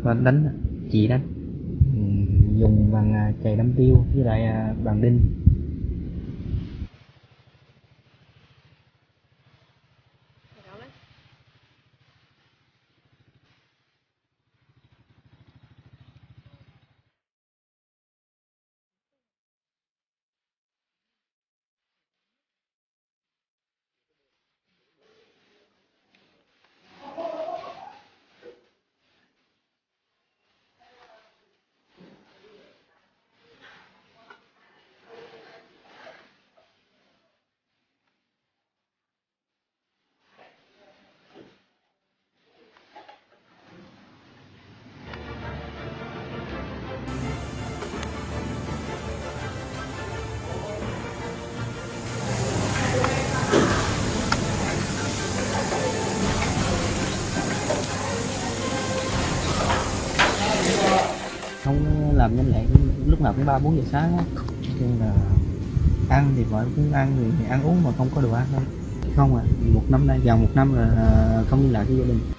Và đánh chị đánh. Dùng bằng chày đâm tiêu với lại bằng đinh. Không làm nhanh lẹ, lúc nào cũng 3-4 giờ sáng á. Nên là ăn thì vợ cũng ăn, thì ăn uống mà không có đồ ăn thôi. Không à, một năm nay, gần một năm là không liên lạc với gia đình.